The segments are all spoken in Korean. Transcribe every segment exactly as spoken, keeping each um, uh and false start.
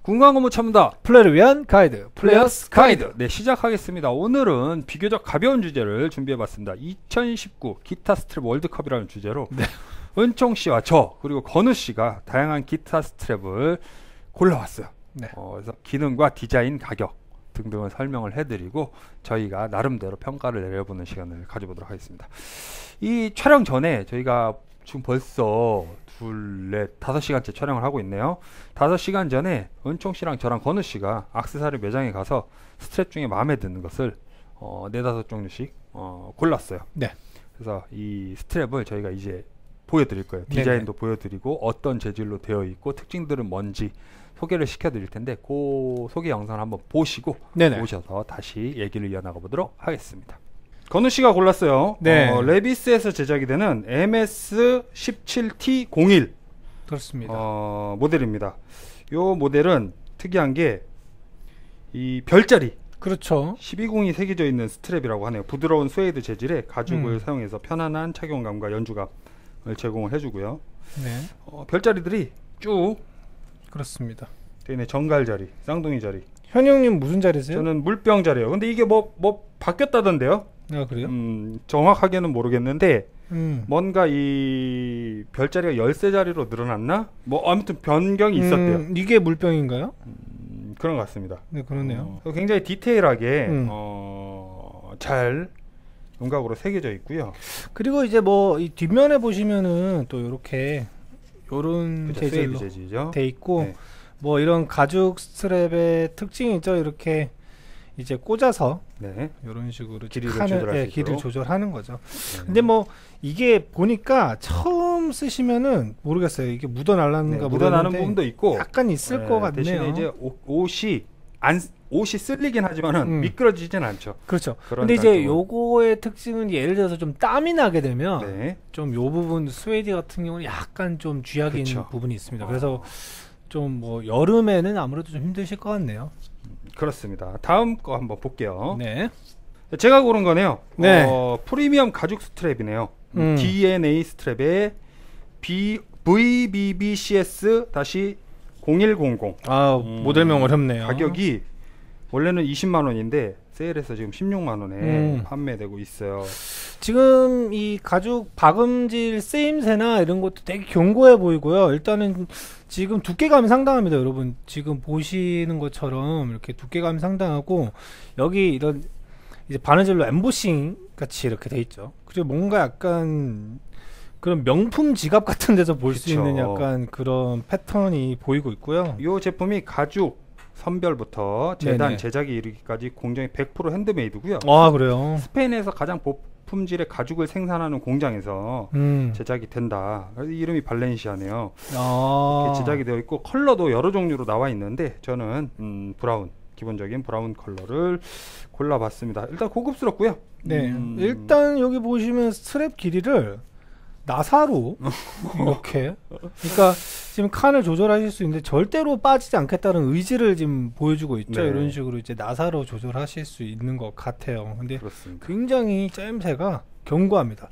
군광고무 전문다 플레이를 위한 가이드 플레이어스 가이드. 가이드. 네, 시작하겠습니다. 오늘은 비교적 가벼운 주제를 준비해봤습니다. 이천십구 기타 스트랩 월드컵이라는 주제로 네. 은총씨와 저 그리고 건우씨가 다양한 기타 스트랩을 골라왔어요. 네. 어, 그래서 기능과 디자인, 가격 등등을 설명을 해드리고 저희가 나름대로 평가를 내려보는 시간을 가져보도록 하겠습니다. 이 촬영 전에 저희가 지금 벌써 둘, 넷, 다섯 시간째 촬영을 하고 있네요. 다섯 시간 전에 은총씨랑 저랑 건우씨가 액세서리 매장에 가서 스트랩 중에 마음에 드는 것을 어, 네다섯 종류씩 어, 골랐어요. 네. 그래서 이 스트랩을 저희가 이제 보여드릴 거예요. 디자인도 네네. 보여드리고 어떤 재질로 되어 있고 특징들은 뭔지 소개를 시켜드릴 텐데 그 소개 영상을 한번 보시고 네네. 오셔서 다시 얘기를 이어나가 보도록 하겠습니다. 건우씨가 골랐어요. 네. 어, 레비스에서 제작이 되는 엠에스 십칠 티 공일 그렇습니다. 어, 모델입니다. 요 모델은 특이한 게 이 별자리 그렇죠. 십이공이 새겨져 있는 스트랩이라고 하네요. 부드러운 스웨이드 재질의 가죽을 음. 사용해서 편안한 착용감과 연주감을 제공을 해주고요. 네. 어, 별자리들이 쭉 그렇습니다. 되네. 정갈자리, 쌍둥이 자리. 현영님 무슨 자리세요? 저는 물병 자리요. 근데 이게 뭐 뭐 바뀌었다던데요? 아 그래요? 음, 정확하게는 모르겠는데 음. 뭔가 이 별자리가 열세 자리로 늘어났나? 뭐 아무튼 변경이 있었대요. 음, 이게 물병인가요? 음, 그런 것 같습니다. 네, 그러네요. 어, 굉장히 디테일하게 음. 어, 잘 윤곽으로 새겨져 있고요. 그리고 이제 뭐 이 뒷면에 보시면은 또 이렇게 요런 그쵸, 재질로 재질이죠. 돼 있고 네. 뭐 이런 가죽 스트랩의 특징이 있죠. 이렇게 이제 꽂아서 네. 이런 식으로 길이를 칸을, 조절할 예, 수 길이를 있도록. 조절하는 거죠. 네. 근데 뭐 이게 보니까 처음 쓰시면은 모르겠어요. 이게 묻어나는가 네, 묻어나는 부분도 있고 약간 있을 네, 것 같네요. 대신에 이제 옷, 옷이 안 옷이 쓸리긴 하지만은 음. 미끄러지진 않죠. 그렇죠. 그런 근데 이제 장점은. 요거의 특징은 예를 들어서 좀 땀이 나게 되면 네. 좀 요 부분 스웨이드 같은 경우는 약간 좀 쥐약이 있는 그쵸. 부분이 있습니다. 어. 그래서 좀 뭐 여름에는 아무래도 좀 힘드실 것 같네요. 그렇습니다. 다음 거 한번 볼게요. 네. 제가 고른 거네요. 네. 어, 프리미엄 가죽 스트랩이네요. 음. 디엔에이 스트랩의 비, 브이비비씨에스 공일공공. 아 음, 모델명 어렵네요. 가격이 원래는 이십만 원인데 세일해서 지금 십육만 원에 음. 판매되고 있어요. 지금 이 가죽 박음질 쓰임새나 이런 것도 되게 견고해 보이고요. 일단은 지금 두께감이 상당합니다. 여러분 지금 보시는 것처럼 이렇게 두께감이 상당하고 여기 이런 이제 바느질로 엠보싱 같이 이렇게 돼 있죠. 그리고 뭔가 약간 그런 명품 지갑 같은 데서 볼 수 그쵸. 있는 약간 그런 패턴이 보이고 있고요. 이 제품이 가죽 선별부터 재단 네네. 제작에 이르기까지 공정이 백 퍼센트 핸드메이드고요. 아 그래요? 스페인에서 가장 고품질의 가죽을 생산하는 공장에서 음. 제작이 된다. 그래서 이름이 발렌시아네요. 아. 이렇게 제작이 되어 있고 컬러도 여러 종류로 나와 있는데 저는 음, 브라운 기본적인 브라운 컬러를 골라봤습니다. 일단 고급스럽고요. 네. 음, 일단 여기 보시면 스트랩 길이를 나사로 이렇게 그러니까 지금 칸을 조절하실 수 있는데 절대로 빠지지 않겠다는 의지를 지금 보여주고 있죠. 네. 이런 식으로 이제 나사로 조절하실 수 있는 것 같아요. 근데 그렇습니다. 굉장히 짜임새가 견고합니다.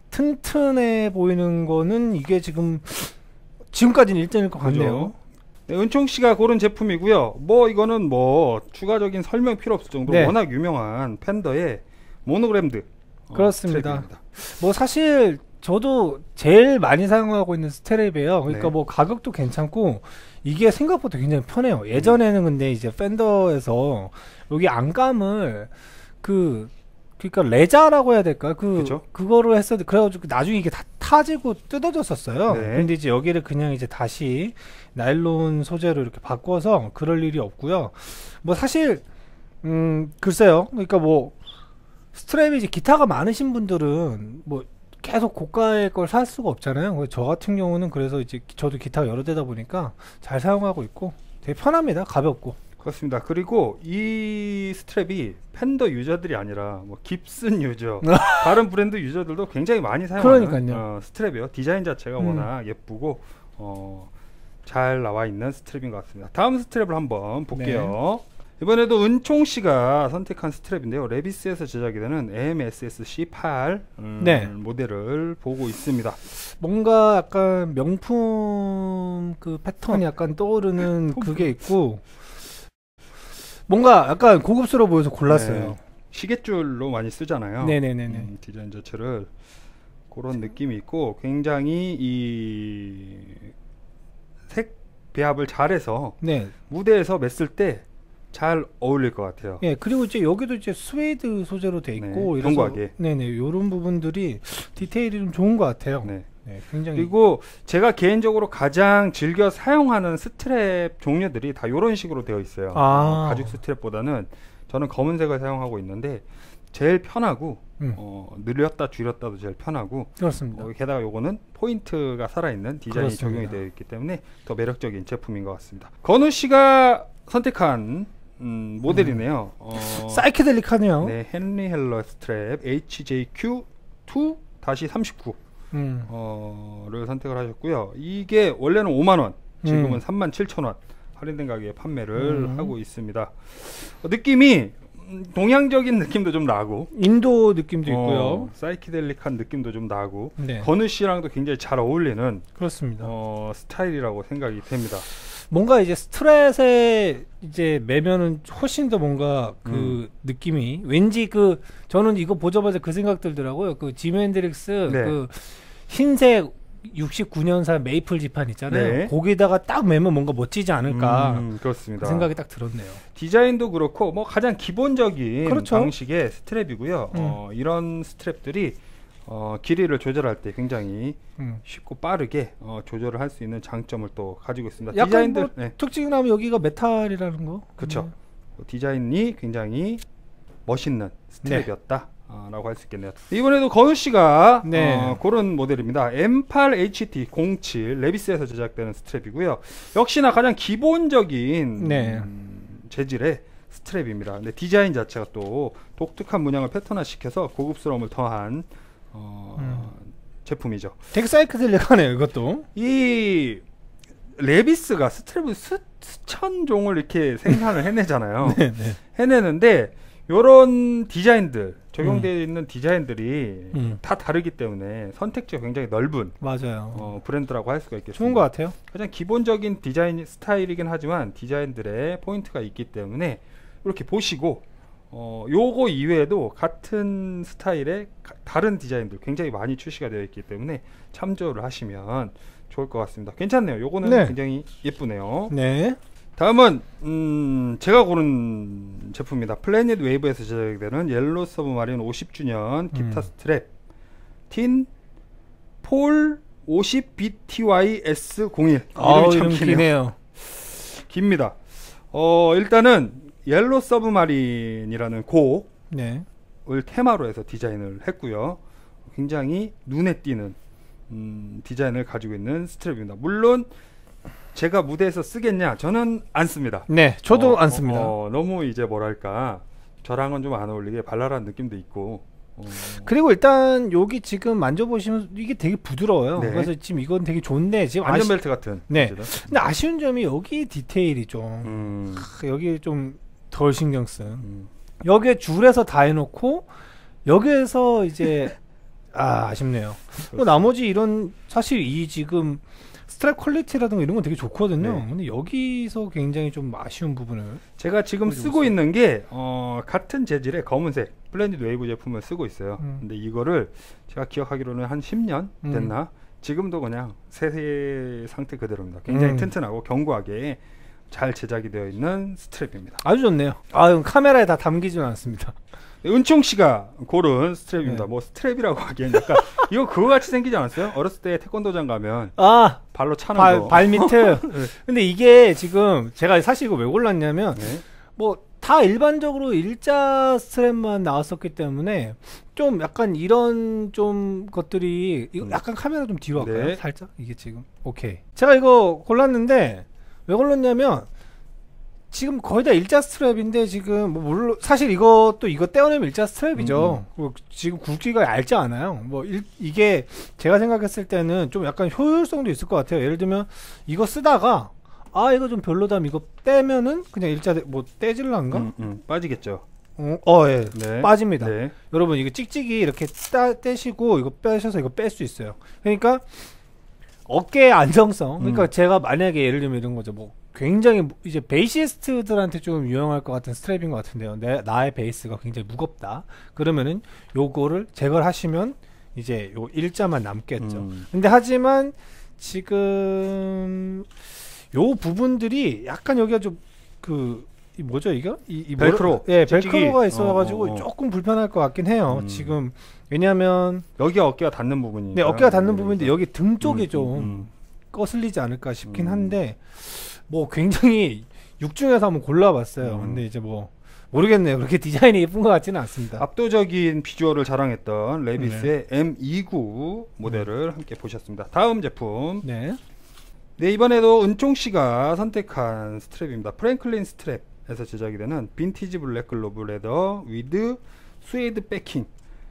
튼튼해 보이는 거는 이게 지금 지금까지는 일 등일 것 같네요. 네, 은총 씨가 고른 제품이고요. 뭐 이거는 뭐 추가적인 설명 필요 없을 정도로 네. 워낙 유명한 팬더의 모노그램드 어, 그렇습니다. 스트랩입니다. 뭐 사실 저도 제일 많이 사용하고 있는 스트랩이에요. 그러니까 네. 뭐 가격도 괜찮고 이게 생각보다 굉장히 편해요. 예전에는 근데 이제 팬더에서 여기 안감을 그 그러니까 레자라고 해야 될까? 그 그쵸? 그거로 했었는데 그래가지고 나중에 이게 다 타지고 뜯어졌었어요. 네. 근데 이제 여기를 그냥 이제 다시 나일론 소재로 이렇게 바꿔서 그럴 일이 없고요. 뭐 사실 음 글쎄요. 그러니까 뭐 스트랩이 이제 기타가 많으신 분들은 뭐 계속 고가의 걸 살 수가 없잖아요. 그래서 저 같은 경우는 그래서 이제 저도 기타가 여러 대다 보니까 잘 사용하고 있고 되게 편합니다. 가볍고. 그렇습니다. 그리고 이 스트랩이 팬더 유저들이 아니라 뭐 깁슨 유저, 다른 브랜드 유저들도 굉장히 많이 사용하는 그러니까요. 어, 스트랩이에요. 디자인 자체가 음. 워낙 예쁘고 어, 잘 나와 있는 스트랩인 것 같습니다. 다음 스트랩을 한번 볼게요. 이번에도 은총 씨가 선택한 스트랩인데요. 레비스에서 제작이 되는 엠에스에스 씨 팔 음, 네. 모델을 보고 있습니다. 뭔가 약간 명품 그 패턴이 약간 떠오르는 그게 있고 뭔가 약간 고급스러워 보여서 골랐어요. 네. 시계줄로 많이 쓰잖아요. 네네네네. 음, 디자인 자체를 그런 느낌이 있고 굉장히 이 색 배합을 잘해서 네. 무대에서 맸을 때 잘 어울릴 것 같아요. 예, 그리고 이제 여기도 이제 스웨이드 소재로 돼 있고 네, 이래서 견고하게. 네네 이런 부분들이 디테일이 좀 좋은 것 같아요. 네. 네, 굉장히 그리고 제가 개인적으로 가장 즐겨 사용하는 스트랩 종류들이 다 이런 식으로 되어 있어요. 아. 어, 가죽 스트랩보다는 저는 검은색을 사용하고 있는데 제일 편하고 음. 어, 늘렸다 줄였다도 제일 편하고 그렇습니다. 어, 게다가 요거는 포인트가 살아있는 디자인이 그렇습니다. 적용이 되어 있기 때문에 더 매력적인 제품인 것 같습니다. 건우 씨가 선택한 음, 모델이네요. 어, 사이키델릭하네요. 네, 헨리 헬러 스트랩 에이치제이큐 투 삼십구 음. 어를 선택을 하셨고요. 이게 원래는 오만 원, 지금은 음. 삼만 칠천 원 할인된 가격에 판매를 음. 하고 있습니다. 어, 느낌이 음, 동양적인 느낌도 좀 나고 인도 느낌도 있고요. 어, 사이키델릭한 느낌도 좀 나고 네, 건우 씨랑도 굉장히 잘 어울리는 그렇습니다. 어, 스타일이라고 생각이 됩니다. 뭔가 이제 스트레스에 이제 매면은 훨씬 더 뭔가 그 음. 느낌이 왠지 그 저는 이거 보자마자 그 생각 들더라고요. 그 지미 헨드릭스 네. 그 흰색 육십구 년산 메이플 지판 있잖아요. 네. 거기다가 딱 매면 뭔가 멋지지 않을까 음, 그렇습니다. 그 생각이 딱 들었네요. 디자인도 그렇고 뭐 가장 기본적인 그렇죠. 방식의 스트랩이고요. 음. 어, 이런 스트랩들이 어, 길이를 조절할 때 굉장히 음. 쉽고 빠르게 어, 조절을 할 수 있는 장점을 또 가지고 있습니다. 약간 디자인들 뭐 네, 특징이 나면 여기가 메탈이라는 거. 그렇죠. 디자인이 굉장히 멋있는 스트랩이었다. 아, 라고 할 수 있겠네요. 이번에도 건우 씨가 네. 어, 고른 모델입니다. 엠 팔 에이치티 공칠 레비스에서 제작되는 스트랩이고요. 역시나 가장 기본적인 네. 음, 재질의 스트랩입니다. 근데 디자인 자체가 또 독특한 문양을 패턴화시켜서 고급스러움을 더한 어, 음. 제품이죠. 되게 사이키델릭하네요, 이것도. 이 레비스가 스트랩을 수, 수천 종을 이렇게 생산을 해내잖아요. 네, 네. 해내는데 요런 디자인들 적용되어 있는 디자인들이 음. 다 다르기 때문에 선택지가 굉장히 넓은 맞아요. 어, 브랜드라고 할 수가 있겠습니다. 좋은 것 같아요. 가장 기본적인 디자인 스타일이긴 하지만 디자인들의 포인트가 있기 때문에 이렇게 보시고 어, 요거 이외에도 같은 스타일의 가, 다른 디자인들 굉장히 많이 출시가 되어 있기 때문에 참조를 하시면 좋을 것 같습니다. 괜찮네요. 요거는 네. 굉장히 예쁘네요. 네. 다음은 음, 제가 고른 제품입니다. 플래닛 웨이브에서 제작되는 옐로 서브마린 오십 주년 기타 음. 스트랩 틴 폴 오십 비티와이 에스 공일 아, 이름이 참 이름 기네요. 기네요. 깁니다. 어, 일단은 옐로 서브마린이라는 곡을 네. 테마로 해서 디자인을 했고요. 굉장히 눈에 띄는 음, 디자인을 가지고 있는 스트랩입니다. 물론 제가 무대에서 쓰겠냐? 저는 안 씁니다. 네, 저도 어, 안 씁니다. 어, 어, 너무 이제 뭐랄까 저랑은 좀 안 어울리게 발랄한 느낌도 있고. 어, 그리고 일단 여기 지금 만져보시면 이게 되게 부드러워요. 네. 그래서 지금 이건 되게 좋은데 지금 아쉬... 안전벨트 같은. 네. 재질은. 근데 아쉬운 점이 여기 디테일이 좀 음, 크, 여기 좀 덜 신경 쓴. 음. 여기에 줄에서 다 해놓고 여기에서 이제 아 아쉽네요. 뭐 나머지 이런 사실 이 지금 스트랩 퀄리티라든가 이런 건 되게 좋거든요. 네. 근데 여기서 굉장히 좀 아쉬운 부분을 제가 지금 가지고 쓰고 있어요. 있는 게 어, 같은 재질의 검은색 플래닛 웨이브 제품을 쓰고 있어요. 음. 근데 이거를 제가 기억하기로는 한 십 년 음. 됐나? 지금도 그냥 새 상태 그대로입니다. 굉장히 음. 튼튼하고 견고하게 잘 제작이 되어 있는 스트랩입니다. 아주 좋네요. 아 이건 카메라에 다 담기지는 않습니다. 은총 씨가 고른 스트랩입니다. 네. 뭐 스트랩이라고 하기엔 약간 이거 그거 같이 생기지 않았어요? 어렸을 때 태권도장 가면 아 발로 차는 발, 거. 발미트. 근데 이게 지금 제가 사실 이거 왜 골랐냐면 네. 뭐 다 일반적으로 일자 스트랩만 나왔었기 때문에 좀 약간 이런 좀 것들이 이거 음. 약간 카메라 좀 뒤로 할까요? 네. 살짝 이게 지금 오케이. 제가 이거 골랐는데 왜 골랐냐면 지금 거의 다 일자 스트랩인데 지금 뭐 물론 사실 이것도 이거 떼어내면 일자 스트랩이죠. 음. 그리고 지금 굵기가 얇지 않아요. 뭐 일, 이게 제가 생각했을 때는 좀 약간 효율성도 있을 것 같아요. 예를 들면 이거 쓰다가 아 이거 좀 별로다 이거 떼면은 그냥 일자 뭐 떼질란가? 음, 음, 빠지겠죠. 어, 어 예. 네. 빠집니다. 네. 여러분 이거 찍찍이 이렇게 따, 떼시고 이거 빼셔서 이거 뺄 수 있어요. 그러니까 어깨 안정성. 그러니까 음. 제가 만약에 예를 들면 이런 거죠. 뭐 굉장히 무- 이제 베이시스트들한테 좀 유용할 것 같은 스트랩인 것 같은데요. 내 나의 베이스가 굉장히 무겁다. 그러면은 요거를 제거를 하시면 이제 요 일자만 남겠죠. 음. 근데 하지만 지금 요 부분들이 약간 여기가 좀 그 이 뭐죠 이거? 이, 이 뭐라- 벨크로. 예, 찍찍이. 벨크로가 있어가지고 어, 어, 어. 조금 불편할 것 같긴 해요. 음. 지금 왜냐하면 여기가 어깨가 닿는 부분이. 네 어깨가 닿는 부분인데 여기 등 쪽이 음, 좀 음, 거슬리지 않을까 싶긴 음. 한데 뭐 굉장히 육중에서 한번 골라봤어요. 음. 근데 이제 뭐 모르겠네요. 그렇게 디자인이 예쁜 것 같지는 않습니다. 압도적인 비주얼을 자랑했던 레비스의 엠 이십구 모델을 함께 보셨습니다. 다음 제품. 네. 네, 이번에도 은총 씨가 선택한 스트랩입니다. 프랭클린 스트랩에서 제작이 되는 빈티지 블랙 글로브 레더 위드 스웨이드 백킹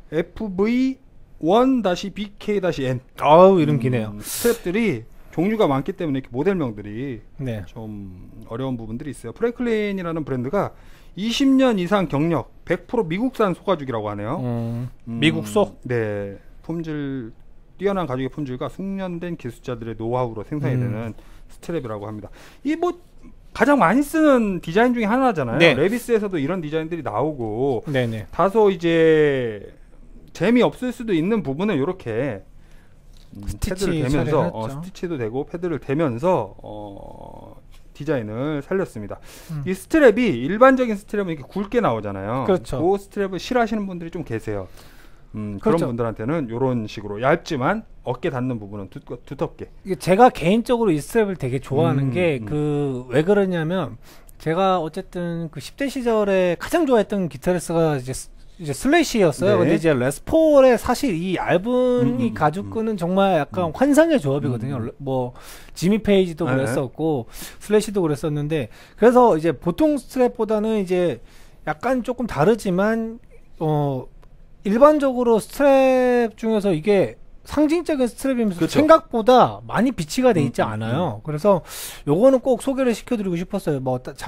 에프브이 원 비케이 엔. 아우 이름 기네요. 음, 스트랩들이 종류가 많기 때문에 이렇게 모델명들이 네. 좀 어려운 부분들이 있어요. 프랭클린이라는 브랜드가 이십 년 이상 경력, 백 퍼센트 미국산 소가죽이라고 하네요. 음, 음, 미국소? 네, 품질 뛰어난 가죽의 품질과 숙련된 기술자들의 노하우로 생산이 음. 되는 스트랩이라고 합니다. 이 뭐 가장 많이 쓰는 디자인 중에 하나잖아요. 네. 레비스에서도 이런 디자인들이 나오고 네네. 다소 이제 재미 없을 수도 있는 부분을 이렇게 음, 스티치 패드를 대면서 어, 처리를 했죠. 스티치도 되고 패드를 대면서 어, 디자인을 살렸습니다. 음. 이 스트랩이 일반적인 스트랩은 이렇게 굵게 나오잖아요. 그렇죠. 그 스트랩을 싫어하시는 분들이 좀 계세요. 음, 그렇죠. 그런 분들한테는 이런 식으로 얇지만 어깨 닿는 부분은 두, 두텁게. 이게 제가 개인적으로 이 스트랩을 되게 좋아하는 음, 게 음. 그 왜 그러냐면 제가 어쨌든 그 십 대 시절에 가장 좋아했던 기타리스트가 이제 스- 이제 슬래시였어요. 네. 근데 이제 레스폴의 사실 이 얇은 음, 이 음, 가죽끈은 정말 약간 음. 환상의 조합이거든요. 음. 레- 뭐 지미 페이지도 네. 그랬었고 슬래시도 그랬었는데 그래서 이제 보통 스트랩보다는 이제 약간 조금 다르지만 어 일반적으로 스트랩 중에서 이게 상징적인 스트랩이면서 그쵸. 생각보다 많이 비치가 돼 있지 음, 음, 않아요. 그래서 요거는 꼭 소개를 시켜드리고 싶었어요. 뭐 따-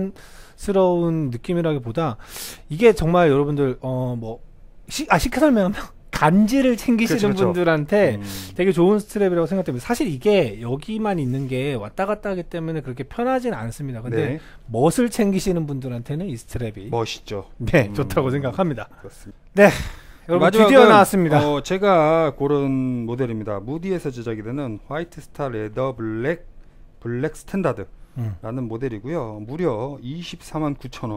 장난스러운 느낌이라기보다 이게 정말 여러분들 어뭐 아 쉽게 설명하면 간지를 챙기시는 그쵸, 그쵸. 분들한테 음. 되게 좋은 스트랩이라고 생각됩니다. 사실 이게 여기만 있는 게 왔다 갔다 하기 때문에 그렇게 편하진 않습니다. 근데 네, 멋을 챙기시는 분들한테는 이 스트랩이 멋있죠. 네 음. 좋다고 생각합니다. 그렇습니다. 여러분 마지막은, 드디어 나왔습니다. 어, 제가 고른 모델입니다. 무디에서 제작이 되는 화이트 스타 레더 블랙 블랙 스탠다드라는 음. 모델이고요. 무려 이십사만 구천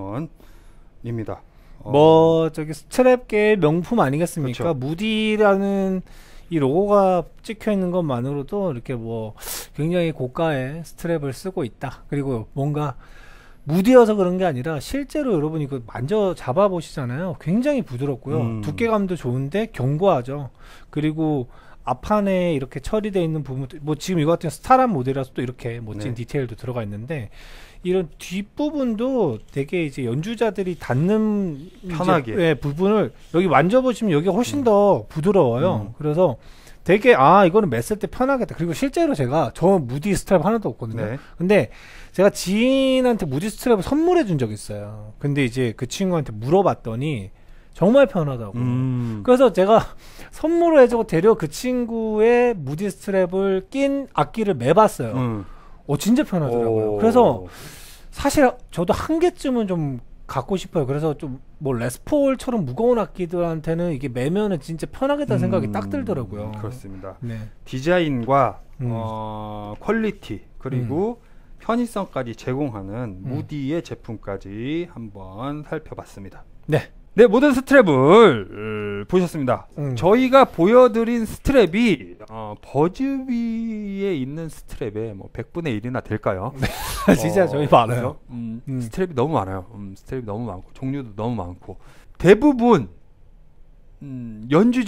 원입니다. 어, 뭐 저기 스트랩계의 명품 아니겠습니까? 그쵸. 무디라는 이 로고가 찍혀 있는 것만으로도 이렇게 뭐 굉장히 고가의 스트랩을 쓰고 있다. 그리고 뭔가 무디여서 그런 게 아니라 실제로 여러분이 그 만져 잡아 보시잖아요. 굉장히 부드럽고요. 음. 두께감도 좋은데 견고하죠. 그리고 앞판에 이렇게 처리되어 있는 부분도 뭐 지금 이거 같은 스타란 모델이라서 또 이렇게 멋진 네. 디테일도 들어가 있는데 이런 뒷부분도 되게 이제 연주자들이 닿는 편하게. 이제, 예, 부분을 여기 만져보시면 여기가 훨씬 더 부드러워요. 음. 그래서 되게 아 이거는 맸을 때 편하겠다. 그리고 실제로 제가 저 무디 스트랩 하나도 없거든요. 네. 근데 제가 지인한테 무디 스트랩을 선물해 준 적이 있어요. 근데 이제 그 친구한테 물어봤더니 정말 편하다고. 음. 그래서 제가 선물을 해주고 데려 그 친구의 무디 스트랩을 낀 악기를 매봤어요. 음. 어 진짜 편하더라고요. 오. 그래서 사실 저도 한 개쯤은 좀 갖고 싶어요. 그래서 좀 뭐 레스폴처럼 무거운 악기들한테는 이게 매면은 진짜 편하겠다는 생각이 음, 딱 들더라고요. 그렇습니다. 네. 디자인과 음. 어, 퀄리티 그리고 편의성까지 제공하는 무디의 제품까지 한번 살펴봤습니다. 네. 네, 모든 스트랩을 어, 보셨습니다. 음. 저희가 보여드린 스트랩이 어, 버즈비에 있는 스트랩의 뭐 백분의 일이나 될까요? 진짜 어, 저희 많아요. 그죠? 음, 음. 스트랩이 너무 많아요. 음, 스트랩이 너무 많고 종류도 너무 많고 대부분 음,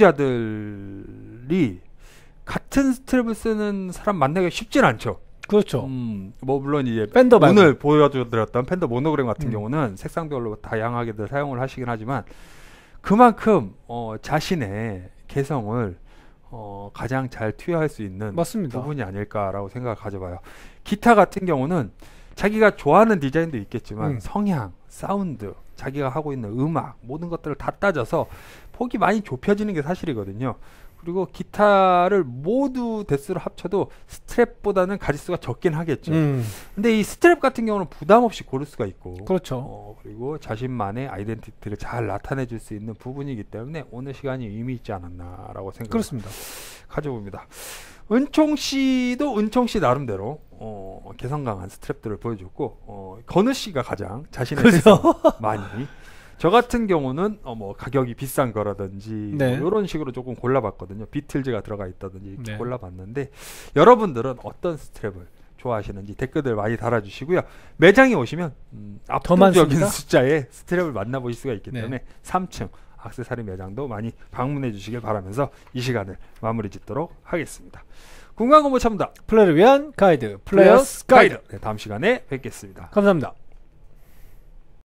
연주자들이 같은 스트랩을 쓰는 사람 만나기가 쉽진 않죠. 그렇죠. 음, 뭐 물론 이제 팬더 말고. 오늘 보여드렸던 팬더 모노그램 같은 음. 경우는 색상별로 다양하게들 사용을 하시긴 하지만 그만큼 어, 자신의 개성을 어, 가장 잘 투여할 수 있는 맞습니다. 부분이 아닐까라고 생각을 가져봐요. 기타 같은 경우는 자기가 좋아하는 디자인도 있겠지만 음. 성향, 사운드, 자기가 하고 있는 음악 모든 것들을 다 따져서 폭이 많이 좁혀지는 게 사실이거든요. 그리고 기타를 모두 대수를 합쳐도 스트랩보다는 가지수가 적긴 하겠죠. 음. 근데 이 스트랩 같은 경우는 부담 없이 고를 수가 있고 그렇죠. 어, 그리고 자신만의 아이덴티티를 잘 나타내 줄 수 있는 부분이기 때문에 오늘 시간이 의미 있지 않았나라고 생각을 그렇습니다. 가져봅니다. 은총 씨도 은총 씨 나름대로 어, 개성 강한 스트랩들을 보여줬고 어, 건우 씨가 가장 자신의 그죠? 많이 저 같은 경우는 어, 뭐 가격이 비싼 거라든지 네. 뭐 이런 식으로 조금 골라봤거든요. 비틀즈가 들어가 있다든지 이렇게 네. 골라봤는데 여러분들은 어떤 스트랩을 좋아하시는지 댓글들 많이 달아주시고요. 매장에 오시면 음, 압도적인 많습니다. 숫자의 스트랩을 만나보실 수가 있기 네. 때문에 삼 층 액세서리 매장도 많이 방문해 주시길 바라면서 이 시간을 마무리 짓도록 하겠습니다. 궁금한 거 못 참다. 플레이를 위한 가이드 플레이어스 가이드. 네, 다음 시간에 뵙겠습니다. 감사합니다.